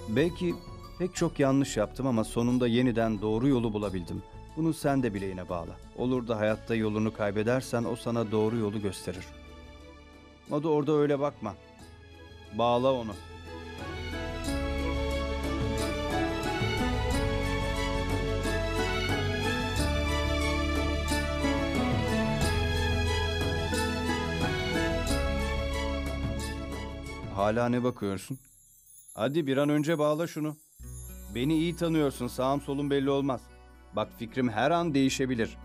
Belki pek çok yanlış yaptım ama sonunda yeniden doğru yolu bulabildim. Bunu sen de bileğine bağla. Olur da hayatta yolunu kaybedersen o sana doğru yolu gösterir. Madu, orada öyle bakma. Bağla onu. Hala ne bakıyorsun? Hadi bir an önce bağla şunu. Beni iyi tanıyorsun, sağım solum belli olmaz. Bak, fikrim her an değişebilir.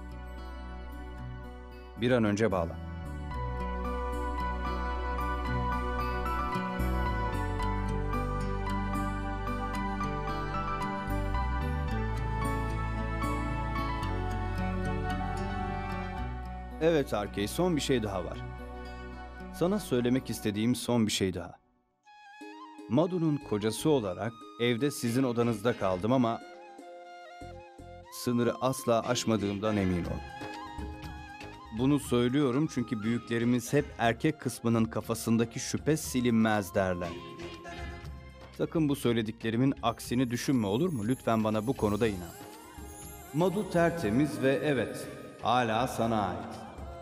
Bir an önce bağla. Evet Arkey, son bir şey daha var. Sana söylemek istediğim son bir şey daha. Madu'nun kocası olarak evde sizin odanızda kaldım ama sınırı asla aşmadığımdan emin ol. Bunu söylüyorum çünkü büyüklerimiz hep erkek kısmının kafasındaki şüphe silinmez derler. Sakın bu söylediklerimin aksini düşünme, olur mu? Lütfen bana bu konuda inan. Madu tertemiz ve evet, hala sana ait.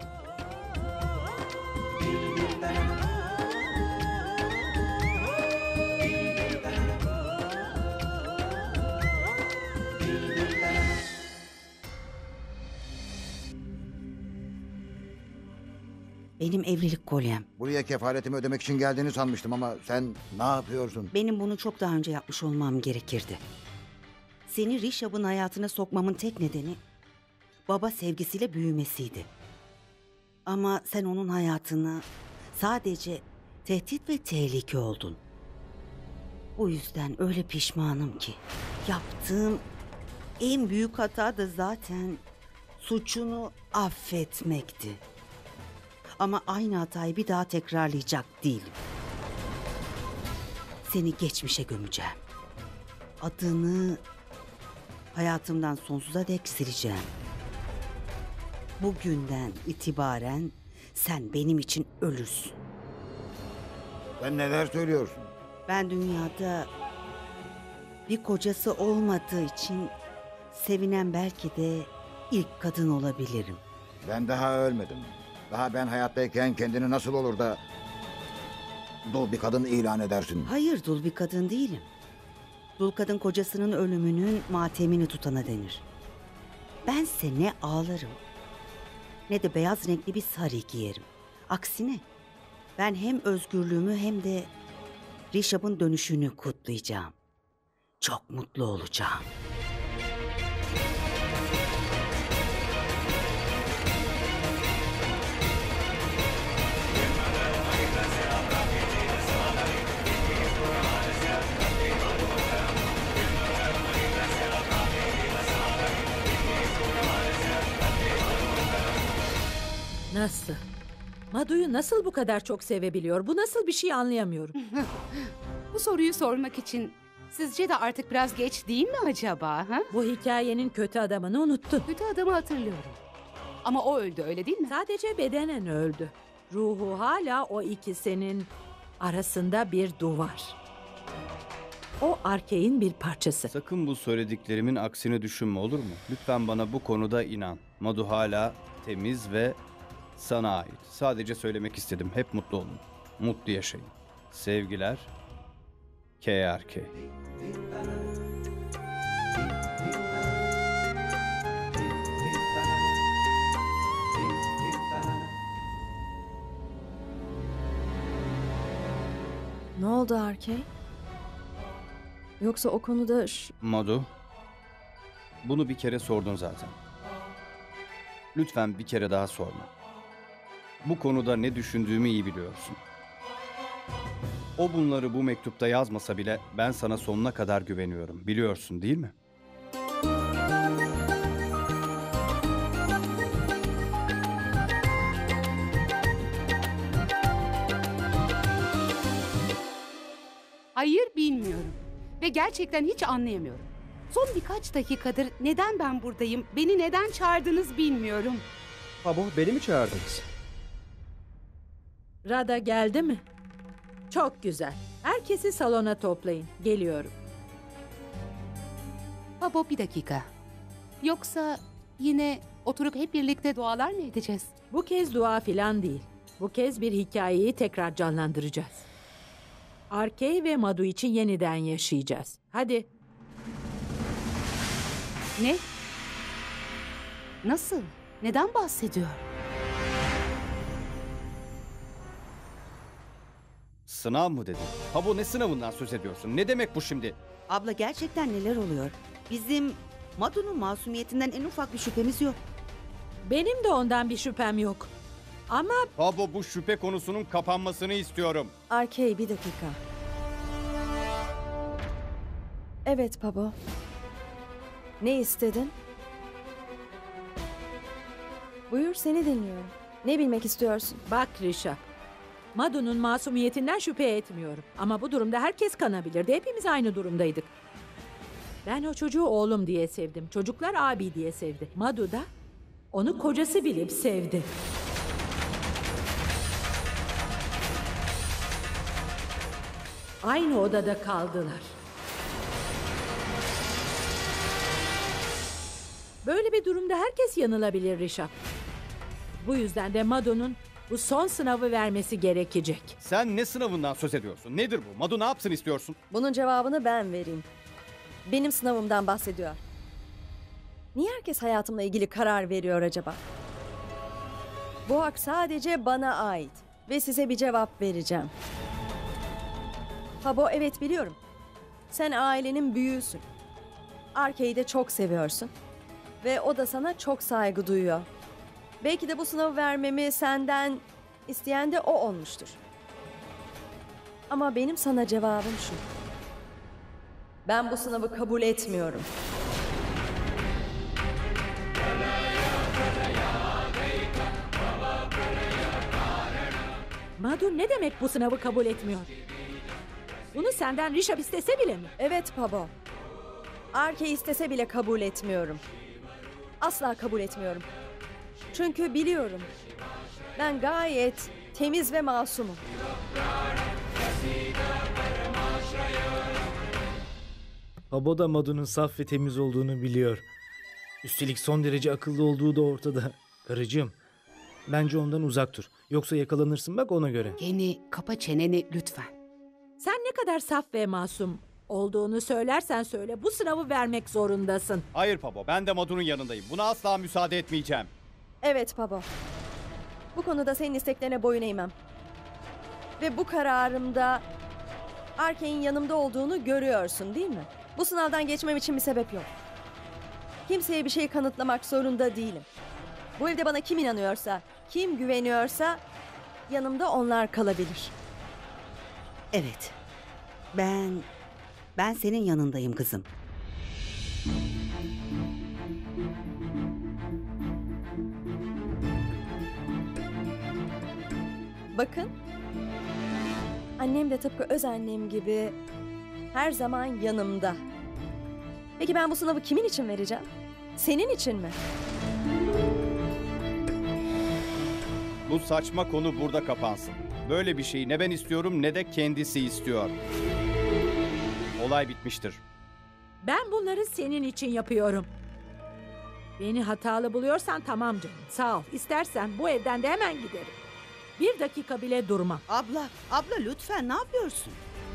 Benim evlilik kolyem. Buraya kefaletimi ödemek için geldiğini sanmıştım ama sen ne yapıyorsun? Benim bunu çok daha önce yapmış olmam gerekirdi. Seni Rishabh'ın hayatına sokmamın tek nedeni baba sevgisiyle büyümesiydi. Ama sen onun hayatına sadece tehdit ve tehlike oldun. Bu yüzden öyle pişmanım ki yaptığım en büyük hata da zaten suçunu affetmekti. Ama aynı hatayı bir daha tekrarlayacak değilim. Seni geçmişe gömeceğim. Adını hayatımdan sonsuza dek sileceğim. Bugünden itibaren sen benim için ölüsün. Sen neler söylüyorsun? Ben dünyada bir kocası olmadığı için sevinen belki de ilk kadın olabilirim. Ben daha ölmedim. Daha ben hayattayken kendini nasıl olur da dul bir kadın ilan edersin? Hayır, dul bir kadın değilim. Dul kadın kocasının ölümünün matemini tutana denir. Bense ne ağlarım ne de beyaz renkli bir sarı giyerim. Aksine ben hem özgürlüğümü hem de Rishabh'ın dönüşünü kutlayacağım. Çok mutlu olacağım. Nasıl? Madu'yu nasıl bu kadar çok sevebiliyor? Bu nasıl bir şey anlayamıyorum. Bu soruyu sormak için sizce de artık biraz geç değil mi acaba? Ha? Bu hikayenin kötü adamını unuttun. Kötü adamı hatırlıyorum. Ama o öldü, öyle değil mi? Sadece bedenen öldü. Ruhu hala o ikisinin arasında bir duvar. O Arkey'in bir parçası. Sakın bu söylediklerimin aksini düşünme, olur mu? Lütfen bana bu konuda inan. Madu hala temiz ve sana ait. Sadece söylemek istedim. Hep mutlu olun. Mutlu yaşayın. Sevgiler. KRK. Ne oldu Arkey? Yoksa o konuda Madu, bunu bir kere sordun zaten. Lütfen bir kere daha sorma. Bu konuda ne düşündüğümü iyi biliyorsun. O bunları bu mektupta yazmasa bile ben sana sonuna kadar güveniyorum. Biliyorsun değil mi? Hayır, bilmiyorum. Ve gerçekten hiç anlayamıyorum. Son birkaç dakikadır neden ben buradayım, beni neden çağırdınız bilmiyorum. Babo, beni mi çağırdınız? Rada geldi mi? Çok güzel. Herkesi salona toplayın. Geliyorum. Baba bir dakika. Yoksa yine oturup hep birlikte dualar mı edeceğiz? Bu kez dua filan değil. Bu kez bir hikayeyi tekrar canlandıracağız. Arkey ve Madu için yeniden yaşayacağız. Hadi. Ne? Nasıl? Neden bahsediyor? Sınav mı dedin? Pabo, ne sınavından söz ediyorsun? Ne demek bu şimdi? Abla gerçekten neler oluyor? Bizim Madu'nun masumiyetinden en ufak bir şüphemiz yok. Benim de ondan bir şüphem yok. Ama Pabo, bu şüphe konusunun kapanmasını istiyorum. Arkey bir dakika. Evet baba. Ne istedin? Buyur seni dinliyorum. Ne bilmek istiyorsun? bak Rişap. Madu'nun masumiyetinden şüphe etmiyorum. Ama bu durumda herkes kanabilirdi. Hepimiz aynı durumdaydık. Ben o çocuğu oğlum diye sevdim. Çocuklar abi diye sevdi. Madu da onu kocası bilip sevdi. Aynı odada kaldılar. Böyle bir durumda herkes yanılabilir Rişap. Bu yüzden de Madu'nun bu son sınavı vermesi gerekecek. Sen ne sınavından söz ediyorsun? Nedir bu? Madu ne yapsın istiyorsun? Bunun cevabını ben vereyim. Benim sınavımdan bahsediyor. Niye herkes hayatımla ilgili karar veriyor acaba? Bu hak sadece bana ait ve size bir cevap vereceğim. Pabo, evet biliyorum. Sen ailenin büyüğüsün. Arkey'i de çok seviyorsun. Ve o da sana çok saygı duyuyor. Belki de bu sınavı vermemi senden isteyen de o olmuştur. Ama benim sana cevabım şu. Ben bu sınavı kabul etmiyorum. Madu ne demek bu sınavı kabul etmiyor? Bunu senden Rişap istese bile mi? Evet Pabo. Arkey istese bile kabul etmiyorum. Asla kabul etmiyorum. Çünkü biliyorum. Ben gayet temiz ve masumum. Pabo da Madu'nun saf ve temiz olduğunu biliyor. Üstelik son derece akıllı olduğu da ortada. Karıcığım, bence ondan uzak dur. Yoksa yakalanırsın bak ona göre. Kenny, kapa çeneni lütfen. Sen ne kadar saf ve masum olduğunu söylersen söyle bu sınavı vermek zorundasın. Hayır Pabo, ben de Madu'nun yanındayım. Buna asla müsaade etmeyeceğim. Evet Pabo. Bu konuda senin isteklerine boyun eğmem. Ve bu kararımda Arkey'in yanımda olduğunu görüyorsun değil mi? Bu sınavdan geçmem için bir sebep yok. Kimseye bir şey kanıtlamak zorunda değilim. Bu evde bana kim inanıyorsa, kim güveniyorsa yanımda onlar kalabilir. Evet. Ben senin yanındayım kızım. Bakın. Annem de tıpkı öz annem gibi her zaman yanımda. Peki ben bu sınavı kimin için vereceğim? Senin için mi? Bu saçma konu burada kapansın. Böyle bir şeyi ne ben istiyorum ne de kendisi istiyor. Olay bitmiştir. Ben bunları senin için yapıyorum. Beni hatalı buluyorsan tamam canım. Sağ ol. İstersen bu evden de hemen giderim. Bir dakika bile durmam. Abla lütfen ne yapıyorsun?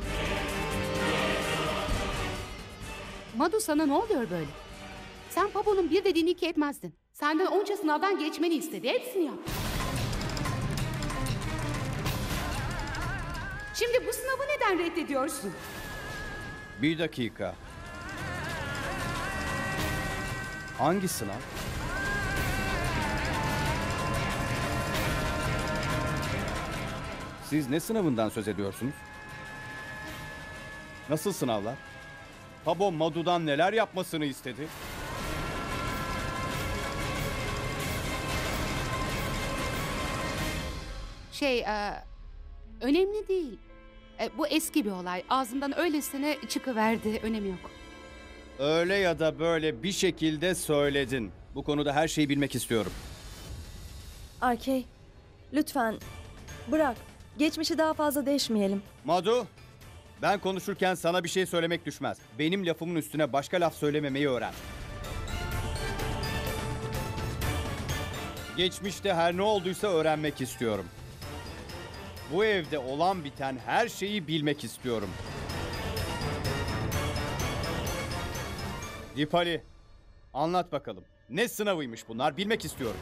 Madu, sana ne oluyor böyle? Sen Pabo'nun bir dediğini iki etmezdin. Senden onca sınavdan geçmeni istedi. Hepsini yap. Şimdi bu sınavı neden reddediyorsun? Bir dakika. Hangi sınav? Siz ne sınavından söz ediyorsunuz? Nasıl sınavlar? Pabo Madu'dan neler yapmasını istedi? Önemli değil. Bu eski bir olay. Ağzımdan öylesine çıkıverdi. Önemi yok. Öyle ya da böyle bir şekilde söyledin. Bu konuda her şeyi bilmek istiyorum. Arkey, lütfen bırak. Geçmişi daha fazla deşmeyelim. Madu, ben konuşurken sana bir şey söylemek düşmez. Benim lafımın üstüne başka laf söylememeyi öğren. Geçmişte her ne olduysa öğrenmek istiyorum. Bu evde olan biten her şeyi bilmek istiyorum. Dipali, anlat bakalım. Ne sınavıymış bunlar, bilmek istiyorum.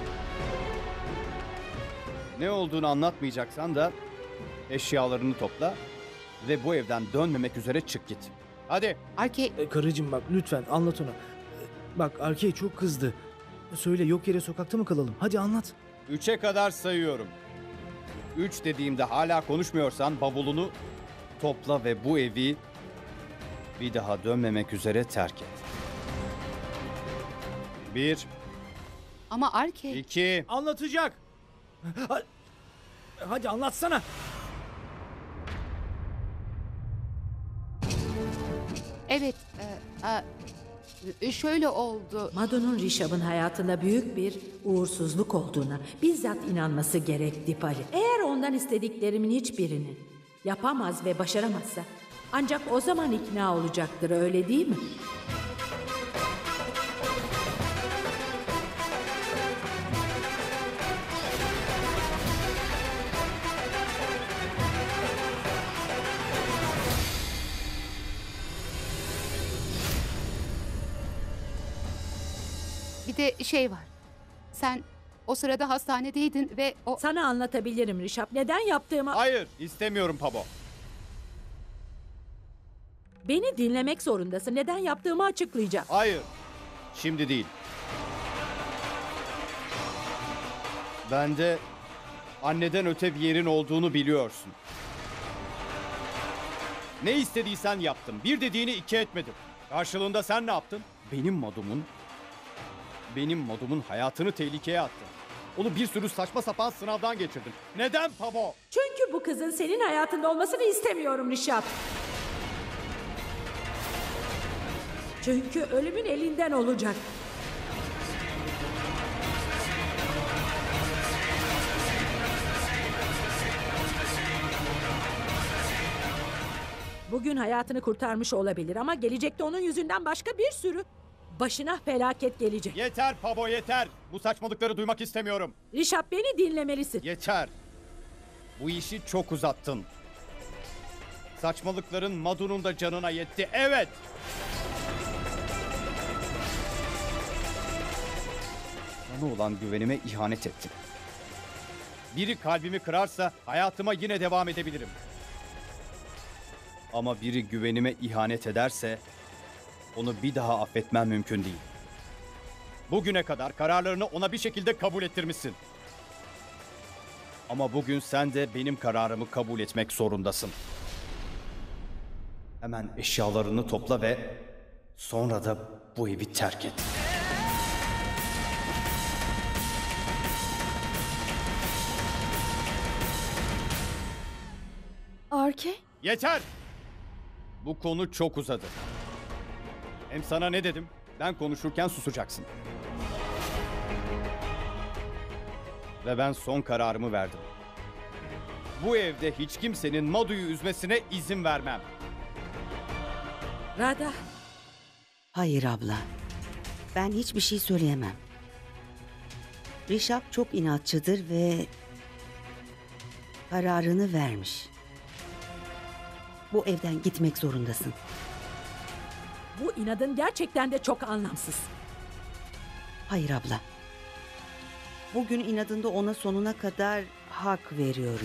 Ne olduğunu anlatmayacaksan da eşyalarını topla ve bu evden dönmemek üzere çık git. Hadi. Arke, Karıcığım bak lütfen anlat ona. Bak Arke çok kızdı. Söyle, yok yere sokakta mı kalalım? Hadi anlat. 3'e kadar sayıyorum. 3 dediğimde hala konuşmuyorsan bavulunu topla ve bu evi bir daha dönmemek üzere terk et. 1, ama Arke... 2, Anlatacak. Hadi anlatsana. Evet, şöyle oldu. Madu'nun Rishab'ın hayatında büyük bir uğursuzluk olduğuna bizzat inanması gerek Dipali. Eğer ondan istediklerimin hiçbirini yapamaz ve başaramazsa ancak o zaman ikna olacaktır, öyle değil mi? Bir de şey var. Sen o sırada hastanedeydin ve o... Sana anlatabilirim Rishab. Neden yaptığımı... hayır istemiyorum Pabo. Beni dinlemek zorundasın. Neden yaptığımı açıklayacağım. Hayır, şimdi değil. Bende anneden öte bir yerin olduğunu biliyorsun. Ne istediysen yaptım. Bir dediğini iki etmedim. Karşılığında sen ne yaptın? Benim modumun hayatını tehlikeye attın. Onu bir sürü saçma sapan sınavdan geçirdin. Neden Pabo? Çünkü bu kızın senin hayatında olmasını istemiyorum Rishab. Çünkü ölümün elinden olacak. Bugün hayatını kurtarmış olabilir ama gelecekte onun yüzünden başka bir sürü başına felaket gelecek. Yeter Pabo yeter. Bu saçmalıkları duymak istemiyorum. Rishab, beni dinlemelisin. Yeter. Bu işi çok uzattın. Saçmalıkların Madu'nun da canına yetti. Evet. Bana olan güvenime ihanet ettin. Biri kalbimi kırarsa hayatıma yine devam edebilirim. Ama biri güvenime ihanet ederse onu bir daha affetmem mümkün değil. Bugüne kadar kararlarını ona bir şekilde kabul ettirmişsin. Ama bugün sen de benim kararımı kabul etmek zorundasın. Hemen eşyalarını topla ve sonra da bu evi terk et. Arke? Yeter! Bu konu çok uzadı. Hem sana ne dedim? Ben konuşurken susacaksın. Ve ben son kararımı verdim. Bu evde hiç kimsenin Madu'yu üzmesine izin vermem. Radha, Hayır abla. Ben hiçbir şey söyleyemem. Rishab çok inatçıdır ve kararını vermiş. Bu evden gitmek zorundasın. bu inadın gerçekten de çok anlamsız. Hayır abla. Bugün inadında ona sonuna kadar hak veriyorum.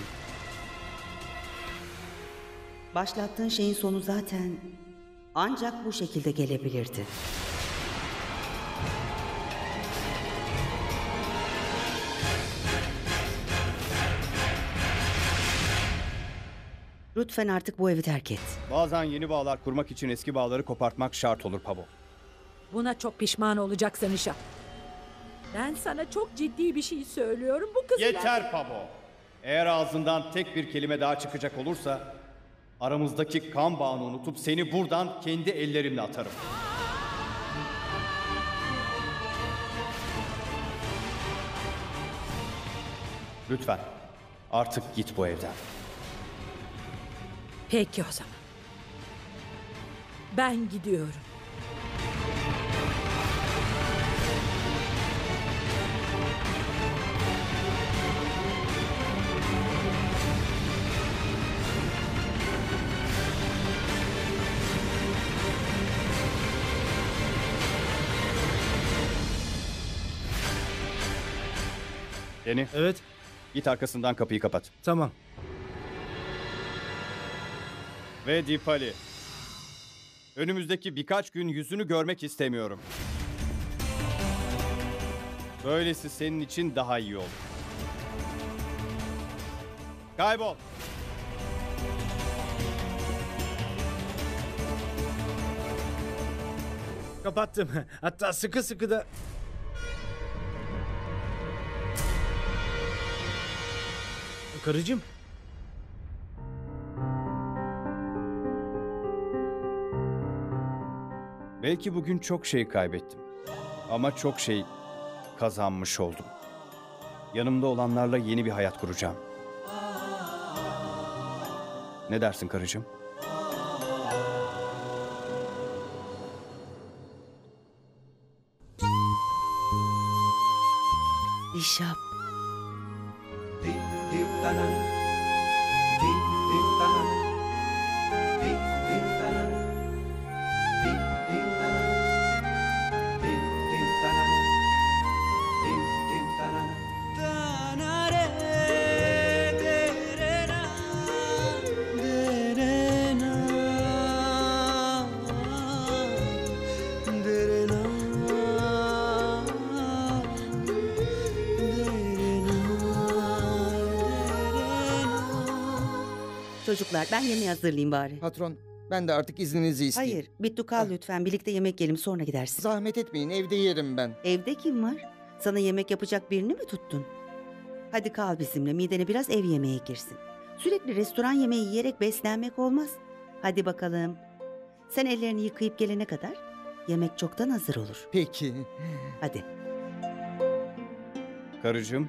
Başlattığın şeyin sonu zaten ancak bu şekilde gelebilirdi. Lütfen artık bu evi terk et. Bazen yeni bağlar kurmak için eski bağları kopartmak şart olur Pabo. Buna çok pişman olacaksın Rishab. Ben sana çok ciddi bir şey söylüyorum. Bu kız Yeter Pabo. Eğer ağzından tek bir kelime daha çıkacak olursa aramızdaki kan bağını unutup seni buradan kendi ellerimle atarım. Lütfen. Artık git bu evden. Peki o zaman. Ben gidiyorum. Deni, Evet, git arkasından kapıyı kapat. tamam. Ve Dipali. Önümüzdeki birkaç gün yüzünü görmek istemiyorum. Böylesi senin için daha iyi olur. Kaybol. Kapattım. Hatta sıkı sıkı da... Karıcığım. Belki bugün çok şey kaybettim. Ama çok şey kazanmış oldum. Yanımda olanlarla yeni bir hayat kuracağım. Ne dersin karıcığım? Rişap. Çocuklar ben yemeği hazırlayayım bari. Patron, ben de artık izninizi isteyeyim. Hayır, Bittu kal lütfen. Birlikte yemek yiyelim sonra gidersin. Zahmet etmeyin, evde yerim ben. Evde kim var? Sana yemek yapacak birini mi tuttun? Hadi kal bizimle. Midene biraz ev yemeği girsin. Sürekli restoran yemeği yiyerek beslenmek olmaz. Hadi bakalım. Sen ellerini yıkayıp gelene kadar yemek çoktan hazır olur. Peki. Hadi. Karıcığım.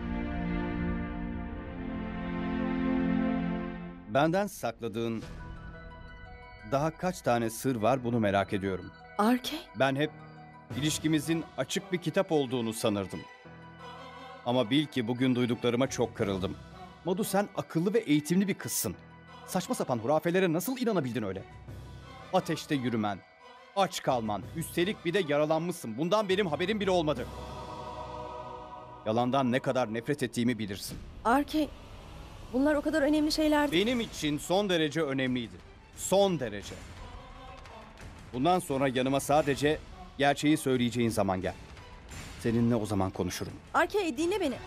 Benden sakladığın daha kaç tane sır var bunu merak ediyorum. Arke? Ben hep ilişkimizin açık bir kitap olduğunu sanırdım. Ama bil ki bugün duyduklarıma çok kırıldım. Madu sen akıllı ve eğitimli bir kızsın. Saçma sapan hurafelere nasıl inanabildin öyle? Ateşte yürümen, aç kalman, üstelik bir de yaralanmışsın. Bundan benim haberim bile olmadı. Yalandan ne kadar nefret ettiğimi bilirsin. Arke, bunlar o kadar önemli şeyler değil. Benim için son derece önemliydi. Son derece. Bundan sonra yanıma sadece gerçeği söyleyeceğin zaman gel. Seninle o zaman konuşurum. Arke dinle beni.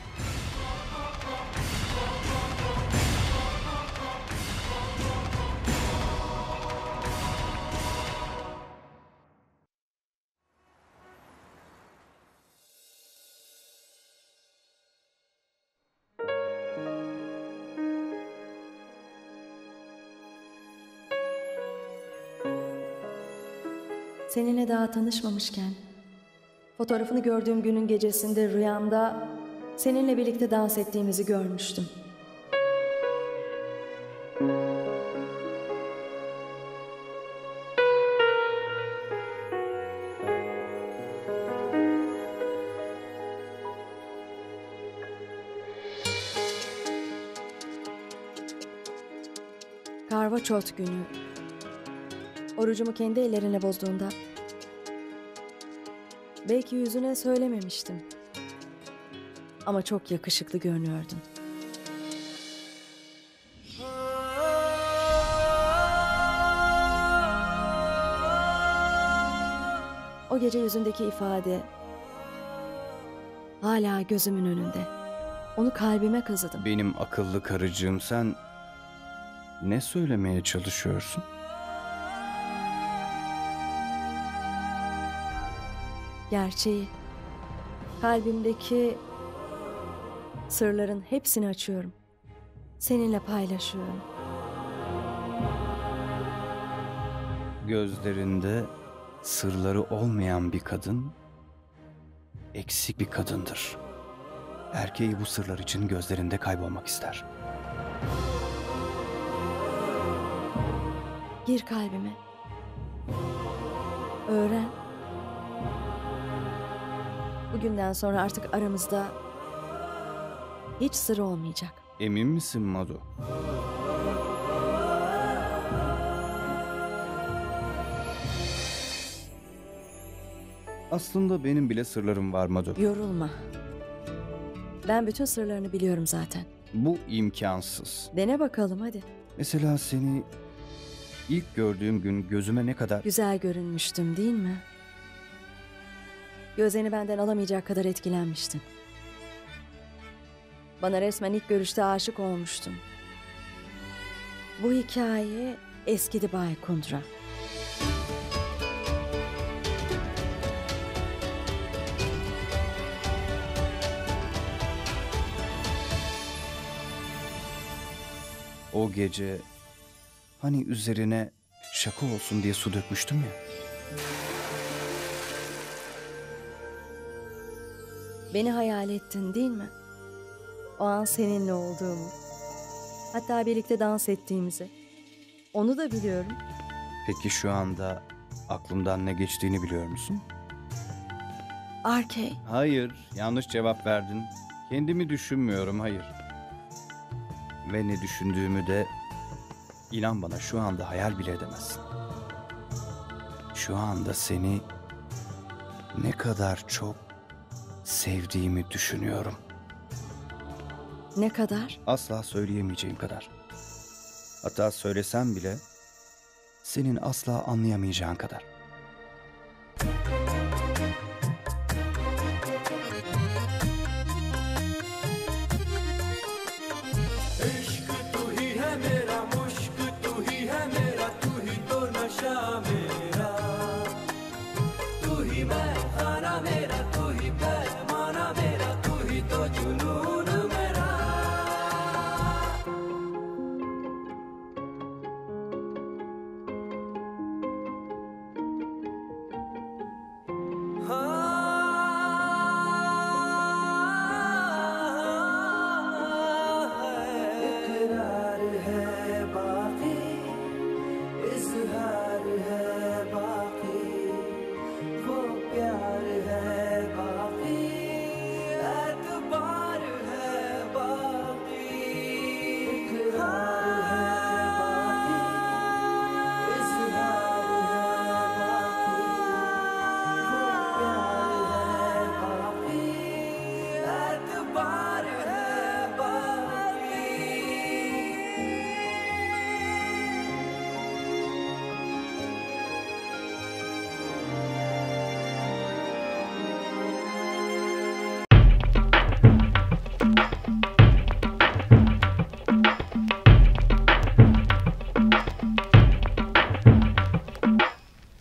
Seninle daha tanışmamışken, fotoğrafını gördüğüm günün gecesinde rüyamda seninle birlikte dans ettiğimizi görmüştüm. Karva Çot günü, orucumu kendi ellerinle bozduğunda belki yüzüne söylememiştim. Ama çok yakışıklı görünüyordun. O gece yüzündeki ifade hala gözümün önünde. Onu kalbime kazıdım. Benim akıllı karıcığım, sen ne söylemeye çalışıyorsun? Gerçeği, kalbimdeki sırların hepsini açıyorum. Seninle paylaşıyorum. Gözlerinde sırları olmayan bir kadın eksik bir kadındır. erkeği bu sırlar için gözlerinde kaybolmak ister. Gir kalbime. Öğren. Bugünden sonra artık aramızda hiç sır olmayacak. Emin misin Madu? Aslında benim bile sırlarım var Madu. Yorulma. Ben bütün sırlarını biliyorum zaten. Bu imkansız. Dene bakalım hadi. Mesela seni ilk gördüğüm gün gözüme ne kadar... Güzel görünmüştüm değil mi? Gözlerini benden alamayacak kadar etkilenmiştin. Bana resmen ilk görüşte aşık olmuştun. Bu hikaye eskidi Bay Kundra. O gece hani üzerine şaka olsun diye su dökmüştüm ya. Beni hayal ettin değil mi? O an seninle olduğumu. Hatta birlikte dans ettiğimizi. Onu da biliyorum. Peki şu anda aklımdan ne geçtiğini biliyor musun? Arkey. Hayır, yanlış cevap verdin. Kendimi düşünmüyorum, hayır. Ve ne düşündüğümü de inan bana şu anda hayal bile edemezsin. Şu anda seni ne kadar çok sevdiğimi düşünüyorum. Ne kadar? Asla söyleyemeyeceğim kadar. Hatta söylesem bile senin asla anlayamayacağın kadar.